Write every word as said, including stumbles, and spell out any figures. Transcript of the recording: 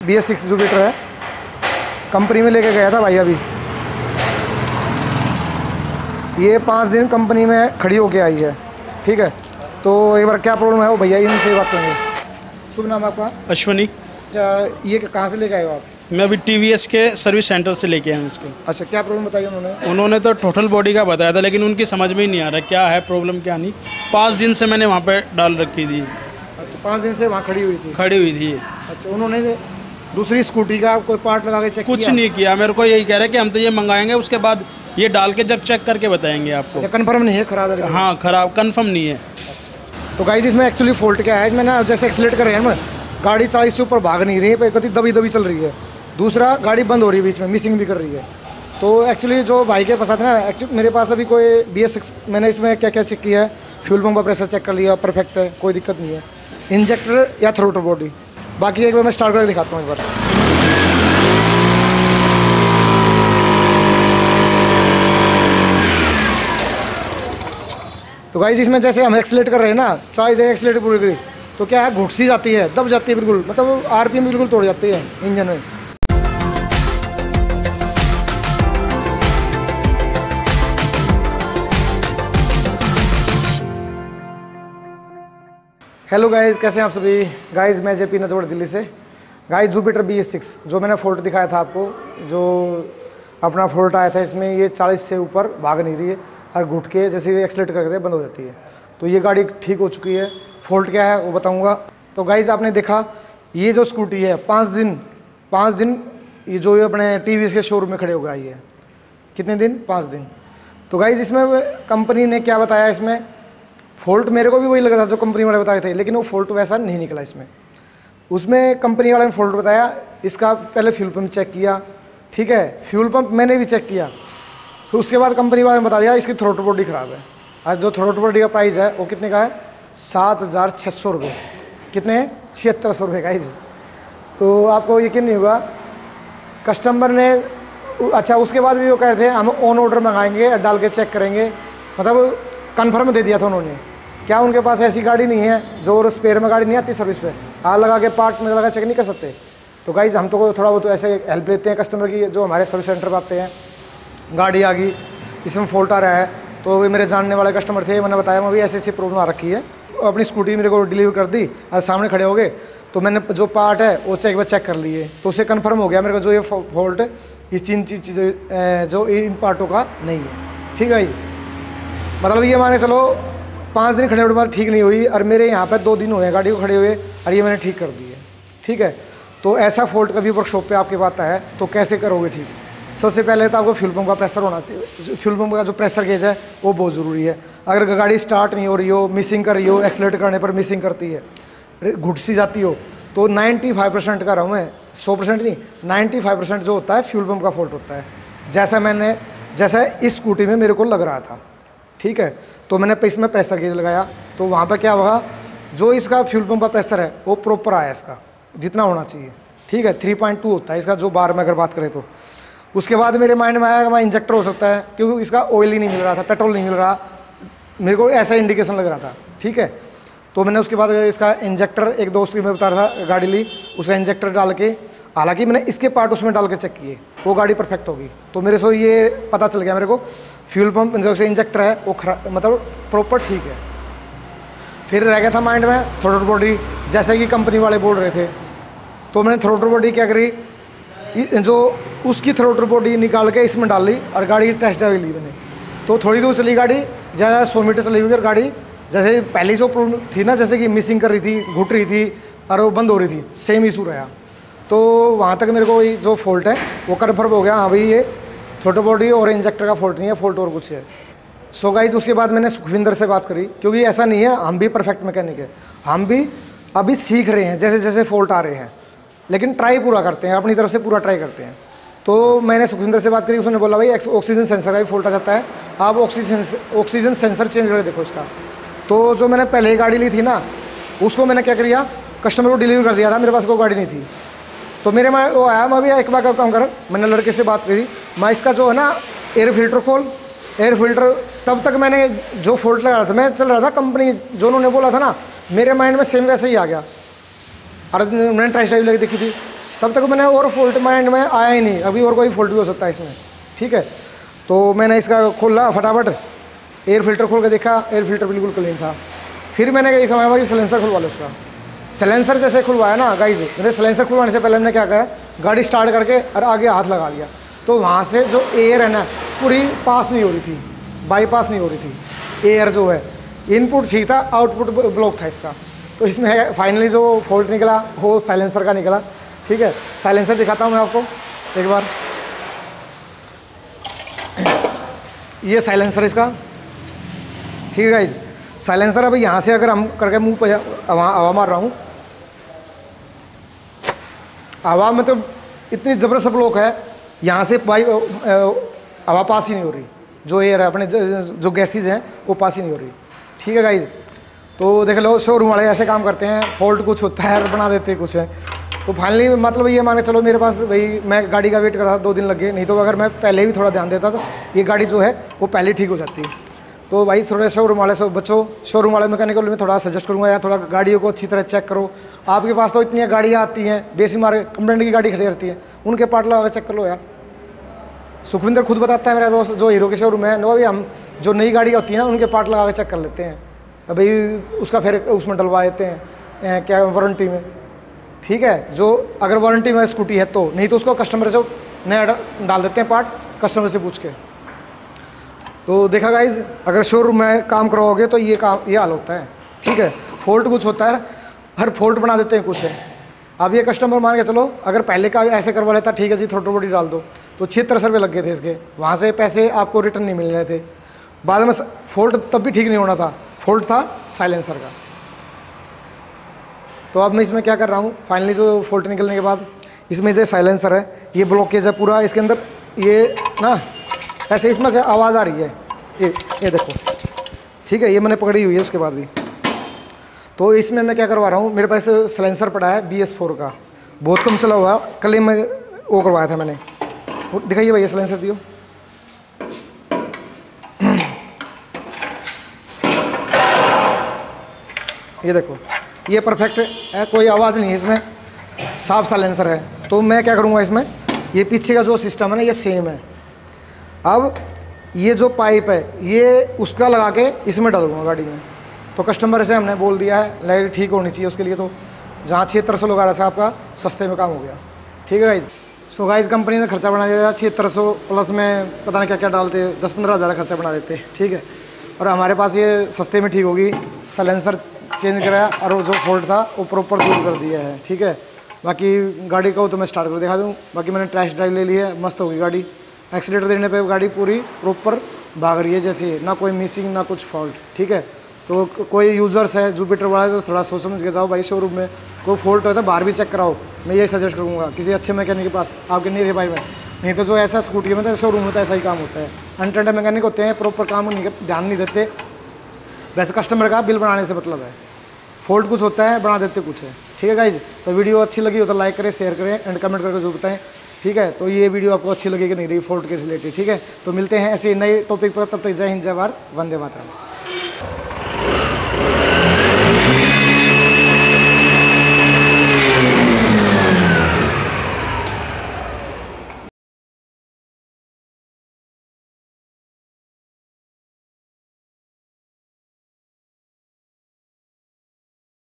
B S six Jupiter है, company में लेके गया था भाई अभी। ये पाँच दिन कंपनी में खड़ी होके आई है, ठीक है। तो एक बार क्या प्रॉब्लम है वो भैया इनसे बात करेंगे। शुभ नाम आपका? अश्वनी। अच्छा, ये कहाँ से लेके आए हो आप? मैं अभी टी वी एस के सर्विस सेंटर से लेके आया हूँ इसको। अच्छा, क्या प्रॉब्लम बताई उन्होंने? उन्होंने तो टोटल बॉडी का बताया था, लेकिन उनकी समझ में ही नहीं आ रहा क्या है प्रॉब्लम क्या नहीं। पाँच दिन से मैंने वहाँ पे डाल रखी थी। अच्छा, पाँच दिन से वहाँ खड़ी हुई थी? खड़ी हुई थी। अच्छा, उन्होंने दूसरी स्कूटी का कोई पार्ट लगा के चेक कुछ किया? नहीं किया, मेरे को यही कह रहे कि हम तो ये मंगाएंगे, उसके बाद ये डाल के जब चेक करके बताएंगे आपको। अच्छा, कन्फर्म नहीं है खराब है? हाँ, खराब कन्फर्म नहीं है। तो गाइस इसमें एक्चुअली फॉल्ट क्या है, इसमें ना जैसे एक्सीलेट कर रहे हैं ना, गाड़ी चालीस से ऊपर भाग नहीं रही है, कभी दबी दबी चल रही है। दूसरा, गाड़ी बंद हो रही है बीच में, मिसिंग भी कर रही है। तो एक्चुअली जो भाई के पास आता है ना, एक्चुअली मेरे पास अभी कोई बी एस सिक्स, मैंने इसमें क्या क्या चेक किया है, फ्यूल पंप का प्रेशर चेक कर लिया, परफेक्ट है, कोई दिक्कत नहीं है। इंजेक्टर या थ्रोटल बॉडी, बाकी एक बार मैं स्टार्ट करके दिखाता हूँ एक बार। तो गाइस इसमें जैसे हम एक्सीलेट कर रहे हैं ना, चाहे जैसे एक्सीलेट पूरी करी तो क्या है, घुट सी जाती है, दब जाती है बिल्कुल, मतलब आरपीएम बिल्कुल तोड़ जाती है इंजन में। हेलो गाइस, कैसे हैं आप सभी? गाइस मैं जेपी नजवड़ दिल्ली से। Guys Jupiter B S six जो मैंने फॉल्ट दिखाया था आपको, जो अपना फॉल्ट आया था इसमें, ये चालीस से ऊपर भाग नहीं रही है और घुट के जैसे एक्सीलेट करके बंद हो जाती है। तो ये गाड़ी ठीक हो चुकी है। फॉल्ट क्या है वो बताऊंगा। तो गाइस आपने देखा ये जो स्कूटी है, पाँच दिन पाँच दिन ये जो ये अपने टी वी एस के शोरूम में खड़े हो गई है। कितने दिन? पाँच दिन। तो गाइस इसमें कंपनी ने क्या बताया, इसमें फॉल्ट मेरे को भी वही लग रहा था जो कंपनी वाले बता रहे थे, लेकिन वो फॉल्ट वैसा नहीं निकला इसमें। उसमें कंपनी वाले ने फॉल्ट बताया, इसका पहले फ्यूल पंप चेक किया, ठीक है, फ्यूल पंप मैंने भी चेक किया। फिर उसके बाद कंपनी वाले ने बता दिया इसकी थ्रोटल बॉडी ख़राब है। आज जो थ्रोटल बॉडी का प्राइस है वो कितने का है? सात हज़ार छः सौ रुपये। कितने? छिहत्तर सौ रुपये गाइस। तो आपको यकीन नहीं होगा, कस्टमर ने, अच्छा उसके बाद भी वो कह रहे थे हम ऑन ऑर्डर मंगाएंगे, डाल के चेक करेंगे, मतलब कन्फर्म दे दिया था उन्होंने। क्या उनके पास ऐसी गाड़ी नहीं है जो स्पेयर में गाड़ी नहीं आती सर्विस पे, आ लगा के पार्ट में लगा चेक नहीं कर सकते? तो गाइस हम तो थोड़ा बहुत तो ऐसे हेल्प लेते हैं कस्टमर की, जो हमारे सर्विस सेंटर पर आते हैं, गाड़ी आ गई इसमें फॉल्ट आ रहा है, तो वे मेरे जानने वाले कस्टमर थे, मैंने बताया मैं भी ऐसी ऐसी प्रॉब्लम आ रखी है, अपनी स्कूटी मेरे को डिलीवर कर दी और सामने खड़े हो गए, तो मैंने जो पार्ट है वो चेक चेक कर लिए, तो उससे कन्फर्म हो गया मेरे को जो ये फॉल्ट है इस चीन चीज़ जो इन पार्टों का नहीं है। ठीक है गाइस, मतलब ये माने चलो पाँच दिन खड़े होने के बाद ठीक नहीं हुई, और मेरे यहाँ पे दो दिन हुए गाड़ी को खड़े हुए और ये मैंने ठीक कर दी है। ठीक है, तो ऐसा फॉल्ट कभी वर्कशॉप पे आपके पास है तो कैसे करोगे ठीक? सबसे पहले तो आपको फ्यूल पंप का प्रेशर होना चाहिए। फ्यूल पंप का जो प्रेशर गेज है वो बहुत ज़रूरी है। अगर गाड़ी स्टार्ट नहीं हो रही हो, मिसिंग कर रही हो, एक्सीलेट करने पर मिसिंग करती है, घुट सी जाती हो, तो पचानवे परसेंट का रहूँ मैं, सौ परसेंट नहीं, पचानवे परसेंट जो होता है फ्यूल पंप का फॉल्ट होता है। जैसा मैंने जैसा इस स्कूटी में मेरे को लग रहा था, ठीक है, तो मैंने इसमें प्रेशर गेज लगाया, तो वहाँ पर क्या होगा, जो इसका फ्यूल पंप का प्रेशर है वो प्रॉपर आया, इसका जितना होना चाहिए। ठीक है, थ्री पॉइंट टू होता है इसका जो बार में अगर बात करें तो। उसके बाद मेरे माइंड में आया कि वहाँ इंजेक्टर हो सकता है, क्योंकि इसका ऑयल ही नहीं मिल रहा था, पेट्रोल नहीं मिल रहा, मेरे को ऐसा इंडिकेशन लग रहा था। ठीक है, तो मैंने उसके बाद इसका इंजेक्टर, एक दोस्त की मैं बता रहा था गाड़ी ली, उसका इंजेक्टर डाल के, हालांकि मैंने इसके पार्ट उसमें डाल के चेक किए, वो गाड़ी परफेक्ट होगी। तो मेरे से ये पता चल गया मेरे को फ्यूल पंप जो से इंजेक्टर है वो खरा मतलब प्रॉपर ठीक है। फिर रह गया था माइंड में थ्रोटल बॉडी, जैसे कि कंपनी वाले बोल रहे थे, तो मैंने थ्रोटल बॉडी क्या करी, जो उसकी थ्रोटल बॉडी निकाल के इसमें डाल ली और गाड़ी टेस्ट ड्राइव ली मैंने। तो थोड़ी दूर चली गाड़ी, ज़्यादा सौ मीटर चली हुई और गाड़ी जैसे पहली जो प्रॉब्लम थी ना, जैसे कि मिसिंग कर रही थी, घुट रही थी और वो बंद हो रही थी, सेम इशू रहा। तो वहाँ तक मेरे को जो फॉल्ट है वो कन्फर्म हो गया, हाँ भाई ये थ्रोटल बॉडी और इंजेक्टर का फॉल्ट नहीं है, फॉल्ट और कुछ है। सो गाइज उसके बाद मैंने सुखविंदर से बात करी, क्योंकि ऐसा नहीं है हम भी परफेक्ट मैकेनिक है, हम भी अभी सीख रहे हैं, जैसे जैसे फॉल्ट आ रहे हैं, लेकिन ट्राई पूरा करते हैं, अपनी तरफ से पूरा ट्राई करते हैं। तो मैंने सुखविंदर से बात करी, उसने बोला भाई ऑक्सीजन सेंसर का भी फॉल्ट आ जाता है, आप ऑक्सीजन ऑक्सीजन सेंसर चेंज करके देखो इसका। तो जो मैंने पहले ही गाड़ी ली थी ना, उसको मैंने क्या किया, कस्टमर को डिलीवर कर दिया था, मेरे पास कोई गाड़ी नहीं थी। तो मेरे में वो आया, मैं भी एक बार का काम कर, मैंने लड़के से बात करी, मैं इसका जो है ना एयर फिल्टर खोल, एयर फिल्टर, तब तक मैंने जो फॉल्ट लगा रहा था, मैं चल रहा था कंपनी जो उन्होंने बोला था ना, मेरे माइंड में सेम वैसे ही आ गया। और मैंने टेस्ट ड्राइव लगी देखी थी, तब तक मैंने और फॉल्ट माइंड में आया ही नहीं, अभी और कोई फॉल्ट भी हो सकता है इसमें, ठीक है। तो मैंने इसका खोला फटाफट, एयर फिल्टर खोल के देखा, एयर फिल्टर बिल्कुल क्लीन था। फिर मैंने यही समझा कि सिलेंसर खुलवा लो उसका। सिलेंसर जैसे खुलवाया ना गाइस, मैंने सिलेंसर खुलवाने से पहले मैंने क्या करा, गाड़ी स्टार्ट करके और आगे हाथ लगा लिया, तो वहाँ से जो एयर है ना पूरी पास नहीं हो रही थी, बाईपास नहीं हो रही थी। एयर जो है इनपुट ठीक था, आउटपुट ब्लॉक था इसका। तो इसमें फाइनली जो फॉल्ट निकला वो साइलेंसर का निकला, ठीक है। साइलेंसर दिखाता हूँ मैं आपको एक बार, ये साइलेंसर इसका, ठीक है गाइस। साइलेंसर अभी यहाँ से अगर हम करके मुंह पे हवा हवा मार रहा हूँ, हवा में तो इतनी ज़बरदस्त ब्लॉक है, यहाँ से पाई हवा पास ही नहीं हो रही, जो एयर है अपने जो गैसेज हैं वो पास ही नहीं हो रही, ठीक है गाइस। तो देख लो शोरूम वाले ऐसे काम करते हैं, फॉल्ट कुछ होता है और बना देते हैं कुछ है। तो फाइनली मतलब ये मान के चलो मेरे पास भाई मैं गाड़ी का वेट कर रहा था, दो दिन लग गए, नहीं तो अगर मैं पहले भी थोड़ा ध्यान देता तो ये गाड़ी जो है वो पहले ठीक हो जाती है। तो भाई थोड़े शोरूम वाले से बचो, शोरूम वाले मैकेनिक में थोड़ा सजेस्ट करूँगा यार, थोड़ा गाड़ियों को अच्छी तरह चेक करो। आपके पास तो इतनी गाड़ियाँ आती हैं, बेशुमार कंप्लेंट की गाड़ी खड़ी रहती है, उनके पार्ट लगा चेक कर लो यार। सुखविंदर खुद बताता है मेरा दोस्त जो हीरो के शोरूम है, नो भाई हम जो नई गाड़ी होती है ना उनके पार्ट लगा के चेक कर लेते हैं, भाई उसका फिर उसमें डलवा देते हैं क्या वारंटी में, ठीक है। जो अगर वारंटी में स्कूटी है तो, नहीं तो उसको कस्टमर से नया डाल देते हैं पार्ट, कस्टमर से पूछ के। तो देखा गाइज, अगर शोरूम में काम करवाओगे तो ये काम ये हाल होता है, ठीक है। फॉल्ट कुछ होता है, हर फॉल्ट बना देते हैं कुछ है। अब ये कस्टमर मान के चलो अगर पहले का ऐसे करवा लेता, ठीक है जी थोड़ी बॉडी डाल दो, तो छिहत्तर सौ रुपये लग गए थे इसके, वहाँ से पैसे आपको रिटर्न नहीं मिल रहे थे। बाद में फॉल्ट तब भी ठीक नहीं होना था, फॉल्ट था साइलेंसर का। तो अब मैं इसमें क्या कर रहा हूँ, फाइनली जो फॉल्ट निकलने के बाद इसमें जो साइलेंसर है ये ब्लॉकेज है पूरा, इसके अंदर ये ना ऐसे इसमें से आवाज़ आ रही है, ये ये देखो, ठीक है। ये मैंने पकड़ी हुई है उसके बाद भी। तो इसमें मैं क्या करवा रहा हूँ, मेरे पास साइलेंसर पड़ा है बी एस फोर का, बहुत कम चला हुआ, कल ही मैं वो करवाया था मैंने। दिखाइए भैया साइलेंसर दियो, ये देखो ये परफेक्ट है, कोई आवाज़ नहीं है इसमें, साफ साइलेंसर है। तो मैं क्या करूँगा इसमें, ये पीछे का जो सिस्टम है ना ये सेम है। अब ये जो पाइप है ये उसका लगा के इसमें डालूंगा गाड़ी में। तो कस्टमर से हमने बोल दिया है लाइट ठीक होनी चाहिए उसके लिए, तो जहाँ छिहत्तर सौ लगा रहा था आपका सस्ते में काम हो गया, ठीक है गाइज। सो गाइज कंपनी ने खर्चा बना दिया छिहत्तर सौ प्लस में पता नहीं क्या क्या डालते, दस पंद्रह हज़ार खर्चा बना देते, ठीक है। और हमारे पास ये सस्ते में ठीक होगी, साइलेंसर चेंज कराया और वो जो फॉल्ट था वो प्रॉपर दूर कर दिया है, ठीक है। बाकी गाड़ी का वो तो मैं स्टार्ट कर दिखा दूँ, बाकी मैंने टेस्ट ड्राइव ले ली है, मस्त होगी गाड़ी। एक्सीलेटर देने पे गाड़ी पूरी प्रॉपर भाग रही है जैसे, ना कोई मिसिंग ना कुछ फॉल्ट, ठीक है। तो कोई यूज़र्स है जुपिटर वाला तो थोड़ा सोच समझ के जाओ भाई, शोरूम में कोई फॉल्ट होता है बाहर भी चेक कराओ, मैं यही सजेस्ट करूँगा किसी अच्छे मैकेनिक के पास आपके नहीं भाई में। नहीं तो जो ऐसा स्कूटी में तो शोरूम में तो ऐसा ही काम होता है, अनटेंड मैकेनिक होते हैं, प्रॉपर काम नहीं ध्यान नहीं देते। वैसे कस्टमर का बिल बनाने से मतलब है, फॉल्ट कुछ होता है बना देते कुछ है, ठीक है गाइज। तो वीडियो अच्छी लगी हो तो लाइक करें, शेयर करें एंड कमेंट करके जो बताएं, ठीक है। तो ये वीडियो आपको अच्छी लगी कि नहीं रही फॉल्ट के रिलेटेड, ठीक है। तो मिलते हैं ऐसे नए टॉपिक पर, तब तक जय हिंद जय भारत, वंदे मातरम।